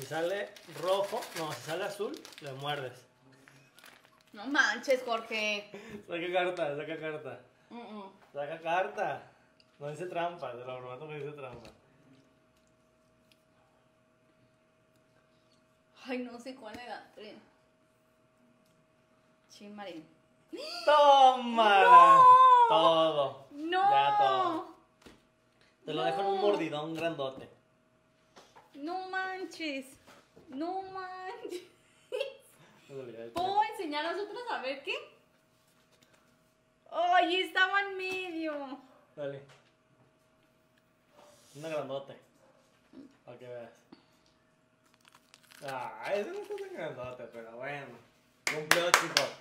sale rojo, no, si sale azul, le muerdes. No manches, Jorge. Saca carta, saca carta. Saca carta. No dice trampa, te lo prometo que dice trampa. Ay, no sé cuál era. Chimarín. ¡Toma! ¡No! Todo. ¡No! Ya todo. Te lo dejo en un No. mordidón grandote. No manches. No manches. No se olvide. ¿Puedo enseñar a nosotros a ver qué? ¡Ay, estaba en medio! Dale. Una grandote. Para que veas. Ah, ese no está tan grandote, pero bueno. Cumplió, chicos.